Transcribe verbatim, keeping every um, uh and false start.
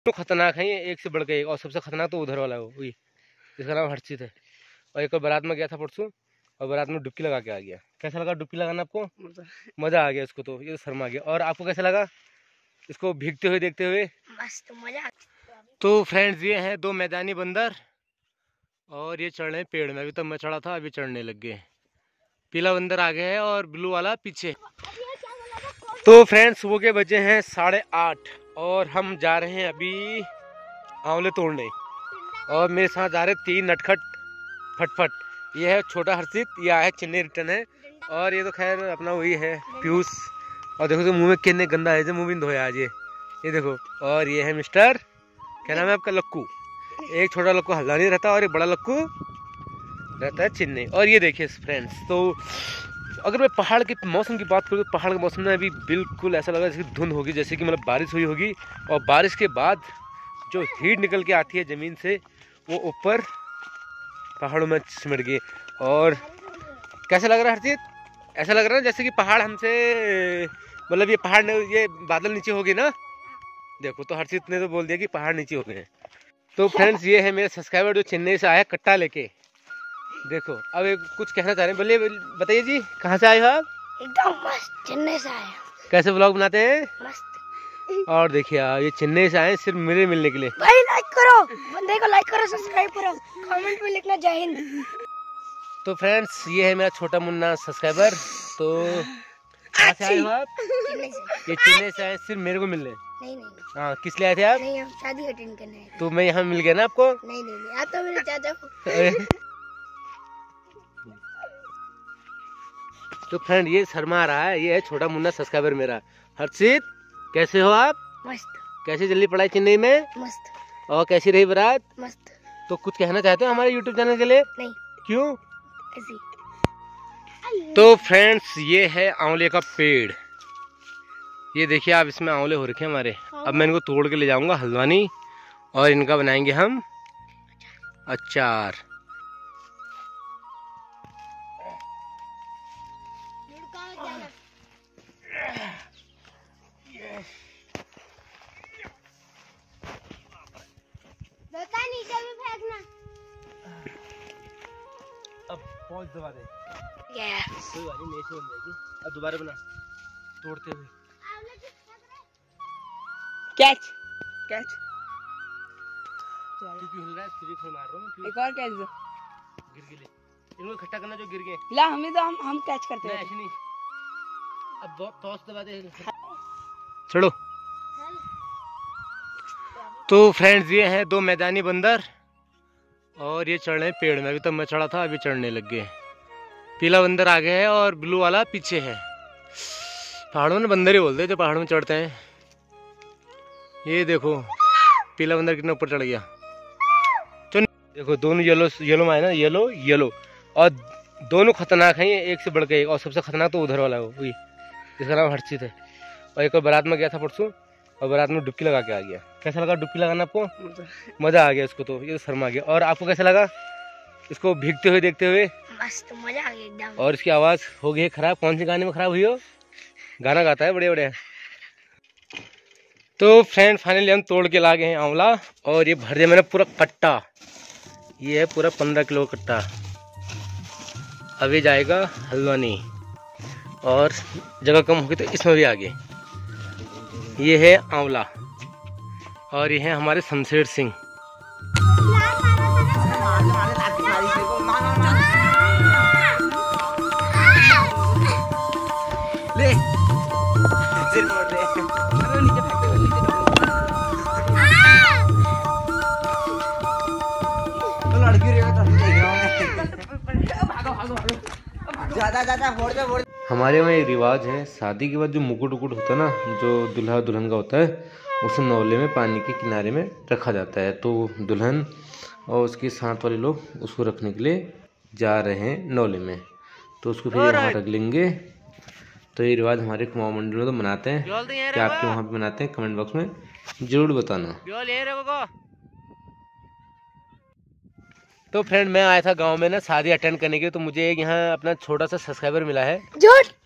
तो खतरनाक है ये, एक से बढ़ के एक। और सबसे खतरनाक तो उधर वाला है वो, जिसका नाम हर्षित है। और एक और बारात में गया था परसों, और बारात में डुबकी लगा के आ गया। कैसा लगा डुबकी लगाना आपको? मजा आ गया इसको तो, ये तो शर्मा गया। और आपको कैसा लगा इसको भीगते हुए देखते हुए? मस्त मजा। तो फ्रेंड्स ये हैं दो मैदानी बंदर, और ये चढ़ रहे हैं पेड़ में। अभी तक मैं चढ़ा था, अभी चढ़ने लग गए। पीला बंदर आगे है और ब्लू वाला पीछे। तो फ्रेंड्स सुबह के बजे हैं साढ़े आठ, और हम जा रहे हैं अभी आंवले तोड़ने। और मेरे साथ जा रहे तीन नटखट फटफट। ये है छोटा हर्षित, ये आया है चेन्नई रिटर्न है, और ये तो खैर अपना वही है पीयूष। और देखो तो मुंह में कितने गंदा है, मुंह भी धोया आज ये ये देखो। और ये है मिस्टर, क्या नाम है आपका? लक्कू। एक छोटा लक्कू हल्द्वानी रहता है और एक बड़ा लक्कू रहता है चेन्नई। और ये देखिए फ्रेंड्स, तो अगर मैं पहाड़ के मौसम की बात करूँ तो पहाड़ के मौसम में अभी बिल्कुल ऐसा लगा जैसे धुंध होगी, जैसे कि मतलब बारिश हुई होगी। और बारिश के बाद जो हीट निकल के आती है ज़मीन से, वो ऊपर पहाड़ों में सिमट गई। और कैसा लग रहा है हर्षित? ऐसा लग रहा है जैसे कि पहाड़ हमसे, मतलब ये पहाड़ ये बादल नीचे हो गए ना। देखो तो हर्षित ने तो बोल दिया कि पहाड़ नीचे हो गए हैं। तो फ्रेंड्स ये है मेरे सब्सक्राइबर जो चेन्नई से आया कट्टा लेके। देखो अब एक कुछ कहना चाह रहे हैं, बोलिए बताइए जी, कहाँ से आए हो आप? एकदम मस्त, चेन्नई से आए। कैसे व्लॉग बनाते हैं? मस्त। और देखिए ये चेन्नई से आए सिर्फ मेरे मिलने के लिए। भाई लाइक करो, बंदे को लाइक करो, सब्सक्राइब करो, कमेंट में लिखना जय हिंद। तो फ्रेंड्स ये है मेरा छोटा मुन्ना सब्सक्राइबर। तो कहाँ से आए हो आप? चेन्नई से। ये चेन्नई से आए सिर्फ मेरे को मिलने? नहीं नहीं हाँ, किस लिए आए थे आप? नहीं, हम शादी अटेंड करने आए। तो मैं यहाँ मिल गया ना आपको? नहीं नहीं नहीं, आप तो मेरे चाचा को। तो फ्रेंड ये शर्मा रहा है, ये है छोटा मुन्ना सब्सक्राइबर मेरा। हर्षित कैसे हो आप? मस्त। कैसे चली पढ़ाई चेन्नई में? मस्त। और कैसी रही बारात? मस्त। तो कुछ कहना चाहते हो हमारे यूट्यूब चैनल के लिए? नहीं। क्यों? ऐसी। तो फ्रेंड्स ये है आंवले का पेड़। ये देखिए आप, इसमें आंवले हो रखे हैं हमारे। अब मैं इनको तोड़ के ले जाऊंगा हल्द्वानी, और इनका बनाएंगे हम अचार। नीचे भी फेंकना। अब पहुंच दबा दे। यस। कोई बात नहीं, बन जाएगी। अब दोबारा बना तोड़ते हुए। कैच कैच क्योंकि हिल रहा है, फ्री फॉर मार रहा हूं। एक और कैच दो, गिर गए इनको इकट्ठा करना जो गिर गए। ला हमें तो हम हम कैच करते हैं। ऐसे नहीं, अब बहुत टॉस दबा दे। चलो। तो फ्रेंड्स ये हैं दो मैदानी बंदर, और ये चढ़ रहे हैं पेड़ में। अभी तक मैं चढ़ा था, अभी चढ़ने लग गए। पीला बंदर आगे है और ब्लू वाला पीछे है। पहाड़ों में बंदर ही बोलते हैं जो पहाड़ों में चढ़ते हैं। ये देखो पीला बंदर कितना ऊपर चढ़ गया। तो देखो दोनों येलो येलो में है ना, येलो येलो। और दोनों खतरनाक हैं, ये एक से बढ़ के एक। और सबसे खतरनाक तो उधर वाला है वो, जिसका नाम हर्षित है। और एक और बारात में गया था परसों, और बारात में डुबकी लगा के आ गया। कैसा लगा डुबकी लगाना आपको? मजा आ गया इसको तो, ये तो शर्मा गया। और आपको कैसा लगा इसको भीगते हुए देखते हुए? मस्त मजा आ गया एकदम। और इसकी आवाज हो गई खराब। कौन सी गाने में खराब हुई हो? गाना गाता है बड़े बड़े। तो फ्रेंड फाइनली हम तोड़ के ला गए हैं आंवला, और ये भर दिया मैंने पूरा कट्टा। ये है पूरा पंद्रह किलो कट्टा। अभी जाएगा हल्द्वानी, और जगह कम होगी तो इसमें भी आगे। ये है आंवला, और ये है हमारे शमशेर सिंह। ले हमारे वहाँ एक रिवाज है, शादी के बाद जो मुकुट उकुट होता है ना, जो दुल्हा दुल्हन का होता है, उसे नौले में पानी के किनारे में रखा जाता है। तो दुल्हन और उसके साथ वाले लोग उसको रखने के लिए जा रहे हैं नौले में, तो उसको फिर वहाँ रख लेंगे। तो ये रिवाज हमारे कुमाऊं मंडल में तो मनाते हैं। क्या आपके वहाँ पे मनाते हैं? कमेंट बॉक्स में जरूर बताना। तो फ्रेंड मैं आया था गांव में ना शादी अटेंड करने के लिए, तो मुझे एक यहाँ अपना छोटा सा सब्सक्राइबर मिला है। झूठ।